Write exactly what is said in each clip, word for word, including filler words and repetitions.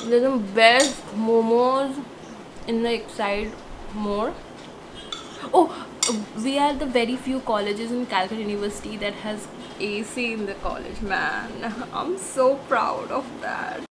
There's some best momos in the Exide more. Oh, we are the very few colleges in Calcutta University that has A C in the college, man. I'm so proud of that.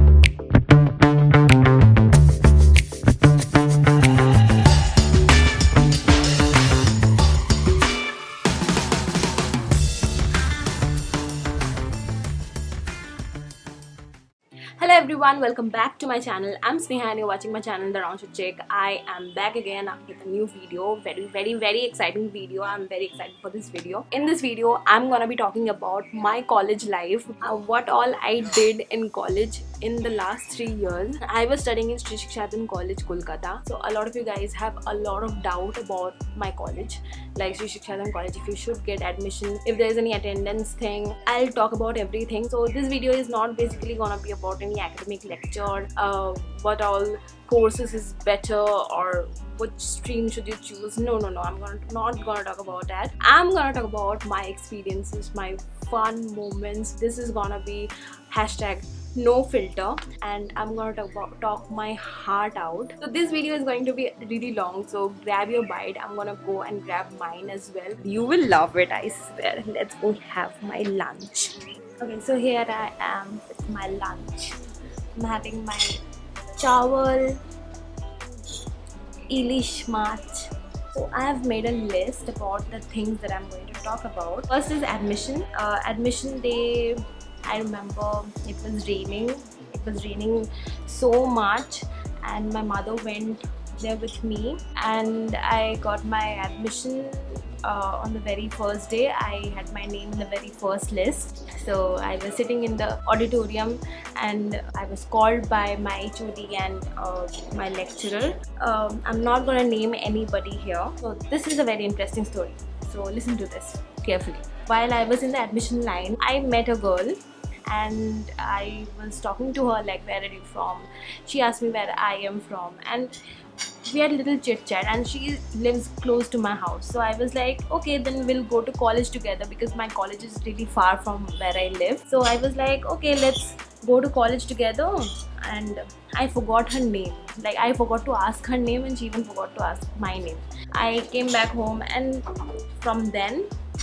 Hello everyone, welcome back to my channel. I'm Sneha and you're watching my channel The Round Chick. I am back again with a new video. Very very very exciting video. I'm very excited for this video. In this video, I'm gonna be talking about my college life, uh, what all I did in college in the last three years. I was studying in Sri Shikshadan College, Kolkata. So a lot of you guys have a lot of doubt about my college, like Sri Shikshadan College, if you should get admission, if there's any attendance thing. I'll talk about everything. So this video is not basically gonna be about any academic lecture, uh, what all courses is better or which stream should you choose. No no no I'm gonna not gonna talk about that. I'm gonna talk about my experiences, my fun moments. This is gonna be hashtag no filter and I'm gonna talk about talk my heart out. So this video is going to be really long, so grab your bite. I'm gonna go and grab mine as well. You will love it, I swear. Let's go have my lunch. Okay, so here I am with my lunch. I'm having my chawal, ilish mach. So I have made a list about the things that I'm going to talk about. First is admission. Uh, admission day, I remember it was raining. It was raining so much and my mother went there with me and I got my admission uh, on the very first day. I had my name in the very first list. So I was sitting in the auditorium and I was called by my H O D and uh, my lecturer. Um, I'm not gonna name anybody here. So this is a very interesting story. So listen to this carefully. While I was in the admission line, I met a girl and I was talking to her like, where are you from? She asked me where I am from and we had a little chit chat and she lives close to my house. So I was like, okay, then we'll go to college together because my college is really far from where I live. So I was like, okay, let's go to college together. And I forgot her name. Like I forgot to ask her name and she even forgot to ask my name. I came back home and from then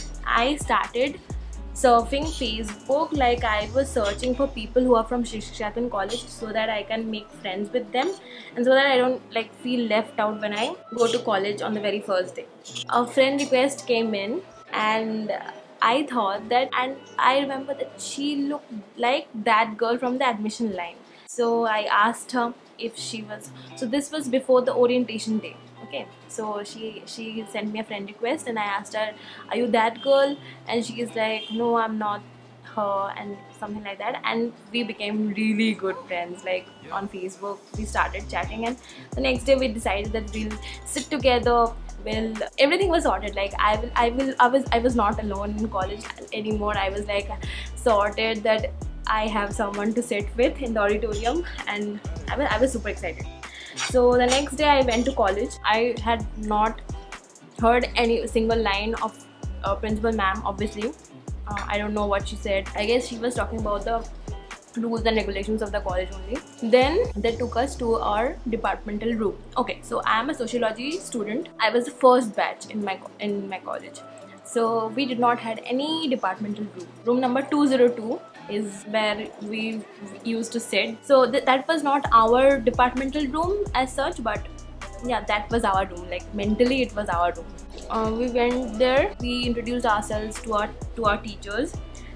I started surfing Facebook. Like I was searching for people who are from Sri Shikshadan College so that I can make friends with them and so that I don't like feel left out when I go to college on the very first day. A friend request came in and I thought that, and I remember that she looked like that girl from the admission line. So I asked her if she was, so this was before the orientation day. Okay, so she she sent me a friend request and I asked her, are you that girl? And she is like, no, I'm not her, and something like that. And we became really good friends. Like on Facebook we started chatting and the next day we decided that we'll sit together. Well, everything was sorted. Like I will I will I was I was not alone in college anymore. I was like sorted that I have someone to sit with in the auditorium and I was, I was super excited. So the next day I went to college. I had not heard any single line of uh, principal ma'am, obviously. Uh, I don't know what she said. I guess she was talking about the rules and regulations of the college only. Then they took us to our departmental room. Okay, so I am a sociology student. I was the first batch in my in my college. So we did not had any departmental room. Room number two oh two is where we used to sit. So th that was not our departmental room as such, but yeah, that was our room. Like mentally it was our room. Uh, we went there, we introduced ourselves to our to our teachers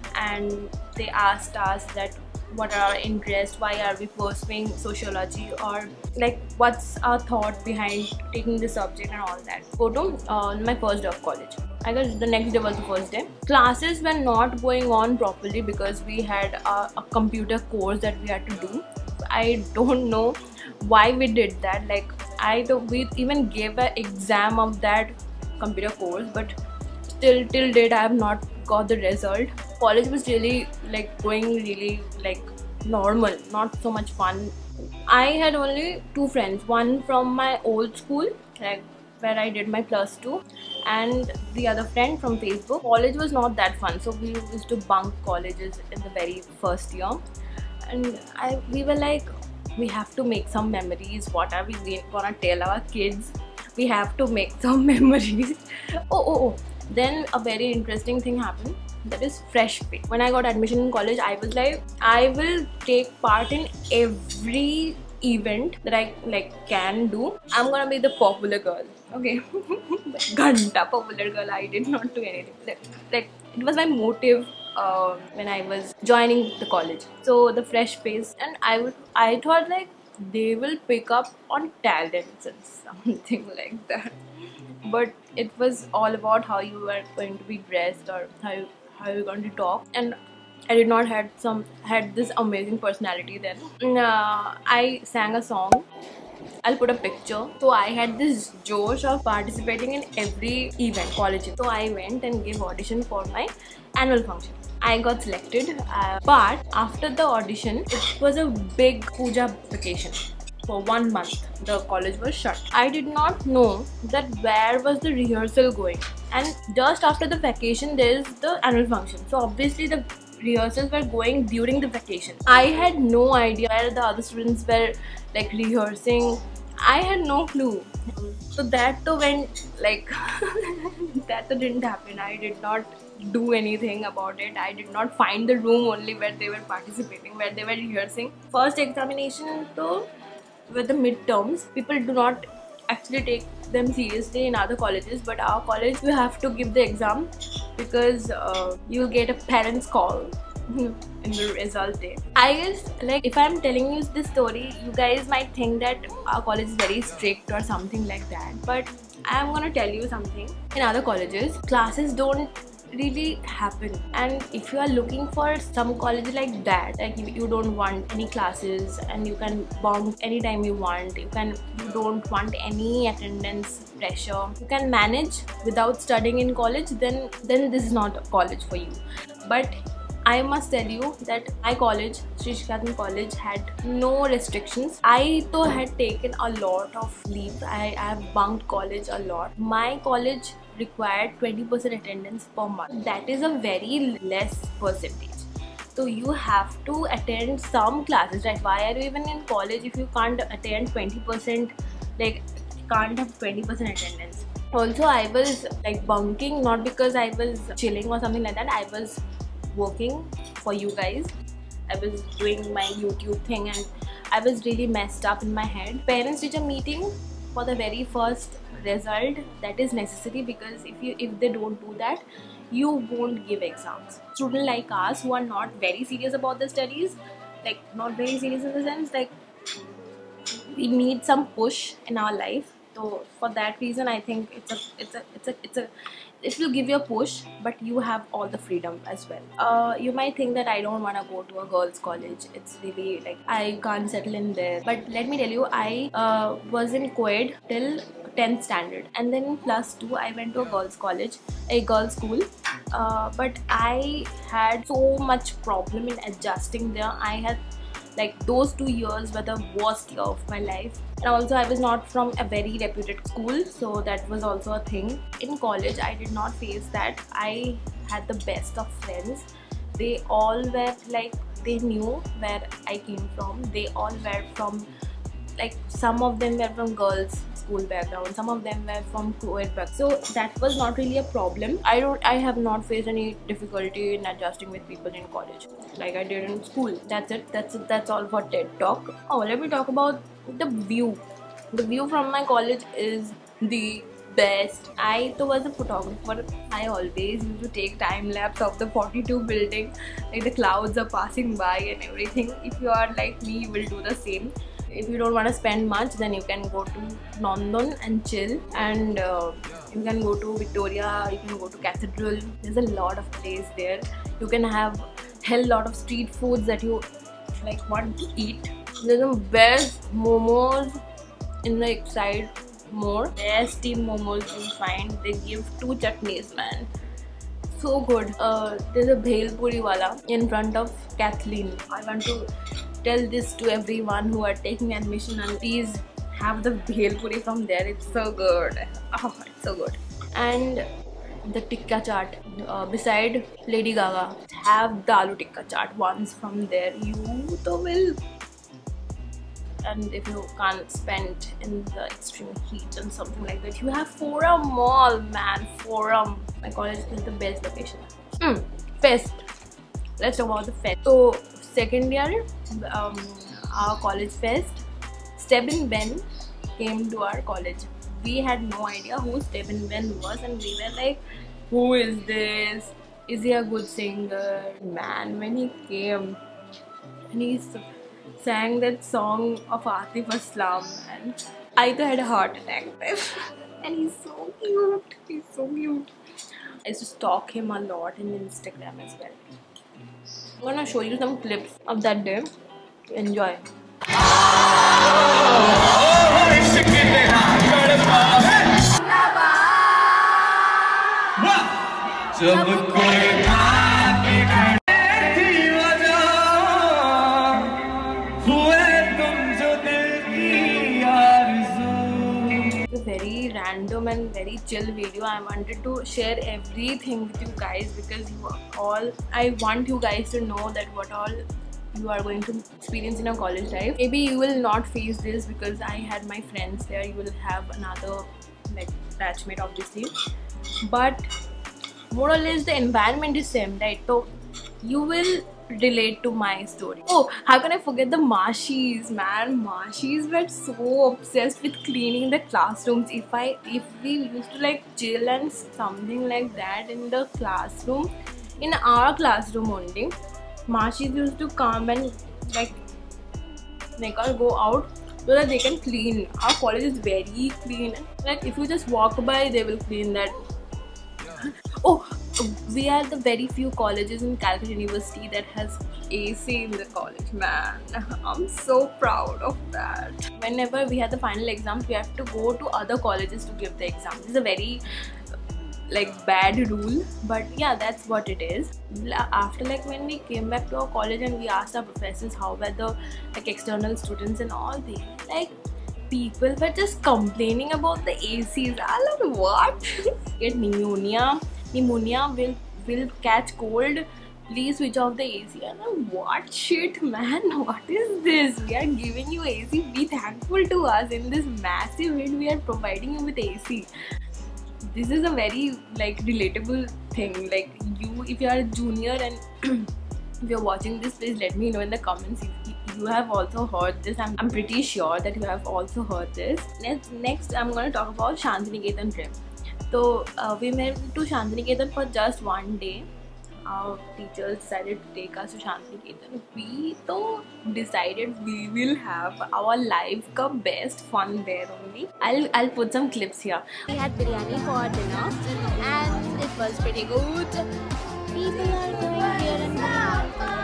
and they asked us that what are our interests, why are we pursuing sociology, or like what's our thought behind taking this subject and all that. Go to uh, my first day of college. I guess the next day was the first day. Classes were not going on properly because we had a, a computer course that we had to do. I don't know why we did that. Like I don't, we even gave an exam of that computer course, but still till date I have not got the result. College was really like going really like normal, not so much fun. I had only two friends, one from my old school, like where I did my plus two, and the other friend from Facebook. College was not that fun, so we used to bunk colleges in the very first year, and I we were like, we have to make some memories. What are we gonna tell our kids? We have to make some memories. oh oh oh then a very interesting thing happened, that is fresh pay. When I got admission in college, I was like, I will take part in every event that I like can do. I'm gonna be the popular girl, okay? Ganta popular girl. I did not do anything. Like, like it was my motive uh, when I was joining the college. So the fresh pace, and I would I thought like they will pick up on talents and something like that. But it was all about how you were going to be dressed or how you, how you're going to talk. And I did not had some had this amazing personality then. Uh, I sang a song. I'll put a picture. So I had this josh of participating in every event, college. So I went and gave audition for my annual function. I got selected, uh, but after the audition, it was a big puja vacation. For one month, the college was shut. I did not know that where was the rehearsal going, and just after the vacation there is the annual function. So obviously the rehearsals were going during the vacation. I had no idea where the other students were like rehearsing. I had no clue. So that too went like that too didn't happen. I did not do anything about it. I did not find the room only where they were participating, where they were rehearsing. First examination though, with the midterms, people do not actually take them seriously in other colleges, but our college you have to give the exam because uh, you'll get a parent's call in the result day. I guess like if I'm telling you this story, you guys might think that our college is very strict or something like that, but I'm gonna tell you something. In other colleges, classes don't really happen, and if you are looking for some college like that, like you, you don't want any classes and you can bunk anytime you want, you can you don't want any attendance pressure, you can manage without studying in college, then then this is not a college for you. But I must tell you that my college, Sri Shikshaniken College, had no restrictions. I though had taken a lot of leave. I, I have bunked college a lot. My college required twenty percent attendance per month. That is a very less percentage. So you have to attend some classes, right? Why are you even in college if you can't attend twenty percent, like can't have twenty percent attendance? Also, I was like bunking not because I was chilling or something like that. I was working for you guys. I was doing my YouTube thing and I was really messed up in my head. Parents teacher meeting for the very first result, that is necessary, because if you if they don't do that, you won't give exams. Students like us who are not very serious about the studies, like not very serious in the sense like we need some push in our life. So for that reason, I think it's a it's a it's a it's a it will give you a push, but you have all the freedom as well. Uh, you might think that I don't want to go to a girls' college. It's really like I can't settle in there. But let me tell you, I uh, was in co-ed till tenth standard, and then in plus two I went to a girls' college, a girls' school. Uh, but I had so much problem in adjusting there. I had like those two years were the worst year of my life. And also I was not from a very reputed school, so that was also a thing. In college I did not face that. I had the best of friends. They all were like, they knew where I came from. They all were from, like some of them were from girls school background, some of them were from co-ed background. So that was not really a problem. I don't I have not faced any difficulty in adjusting with people in college like I did in school. That's it. That's it. That's all for TED Talk. Oh, let me talk about the view. The view from my college is the best. I too was a photographer. I always used to take time lapse of the forty-two building, like the clouds are passing by and everything. If you are like me, you will do the same. If you don't want to spend much, then you can go to London and chill, and uh, you can go to Victoria, you can go to Cathedral. There's a lot of place there. You can have hell lot of street foods that you like want to eat. There's some best momos in the Exide More. Best steam momos you find. They give two chutneys, man. So good. Uh, there's a bhel puri wala in front of Kathleen. I want to tell this to everyone who are taking admission, and please have the bhel puri from there. It's so good. Oh, it's so good. And the tikka chaat uh, beside Lady Gaga. Have the aloo tikka chaat once from there. You to will and if you can't spend in the extreme heat and something like that, you have Forum Mall, man. Forum. My college is the best location. Mm, fest. Let's talk about the fest. So second year, um, our college fest, Stebin Ben came to our college. We had no idea who Stebin Ben was, and we were like, who is this? Is he a good singer? Man, when he came and he sang that song of Atif Aslam, and I too had a heart attack. And he's so cute. He's so cute. I used to stalk him a lot in Instagram as well. I'm gonna show you some clips of that day. Enjoy. It's a very random and very chill video. I wanted to share everything with you guys because you are all, I want you guys to know that what all you are going to experience in your college life. Maybe you will not face this because I had my friends there. You will have another like batchmate obviously, but more or less the environment is same, right? So you will relate to my story. Oh, how can I forget the Marshis, man. Marshis were so obsessed with cleaning the classrooms. If I if we used to like chill and something like that in the classroom, in our classroom only, Marshis used to come and like make us go out so that they can clean. Our college is very clean. Like if you just walk by, they will clean that. Oh, we are the very few colleges in Calcutta University that has A C in the college, man. I'm so proud of that. Whenever we had the final exams, we have to go to other colleges to give the exams. It's a very like bad rule, but yeah, that's what it is. After like when we came back to our college and we asked our professors how were the like external students and all, they like people were just complaining about the A Cs. I like what? Get pneumonia. Pneumonia will will catch cold. Please switch off the A C. And I'm what shit, man? What is this? We are giving you A C. Be thankful to us. In this massive wind, we are providing you with A C. This is a very like relatable thing. Like you, if you are a junior and if you're watching this, please let me know in the comments if you have also heard this. I'm, I'm pretty sure that you have also heard this. Next, next I'm going to talk about Shantiniketan trip. So uh, we went to Shantiniketan for just one day. Our teachers decided to take us to Shantiniketan. We though decided we will have our life ka best fun there only. I'll I'll put some clips here. We had biryani for dinner and it was pretty good. People are going here and there.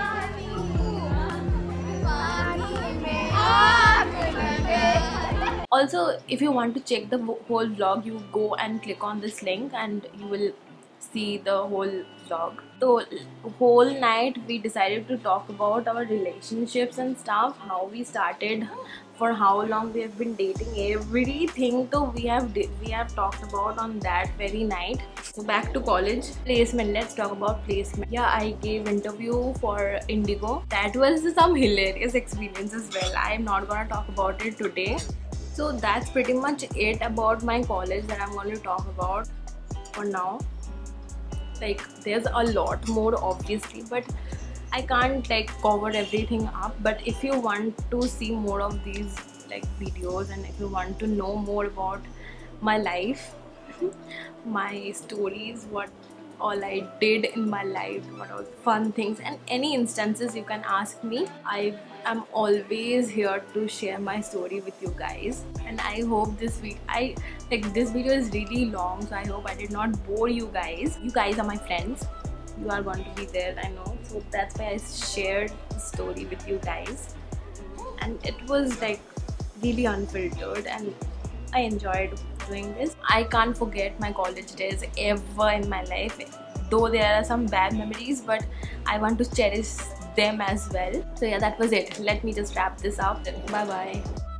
Also, if you want to check the whole vlog, you go and click on this link and you will see the whole vlog. So whole night we decided to talk about our relationships and stuff, how we started, for how long we have been dating, everything. So we have we have talked about on that very night. So back to college placement. Let's talk about placement. Yeah, I gave interview for Indigo. That was some hilarious experience as well. I'm not gonna talk about it today. So that's pretty much it about my college that I'm going to talk about for now. Like there's a lot more obviously, but I can't like cover everything up. But if you want to see more of these like videos and if you want to know more about my life, my stories, what all I did in my life, what all fun things and any instances, you can ask me. I am always here to share my story with you guys, and I hope this week I like this video is really long, so I hope I did not bore you guys. You guys are my friends. You are going to be there, I know, so that's why I shared the story with you guys, and it was like really unfiltered and I enjoyed doing this. I can't forget my college days ever in my life, though there are some bad memories, but I want to cherish them as well. So yeah, that was it. Let me just wrap this up. Bye bye.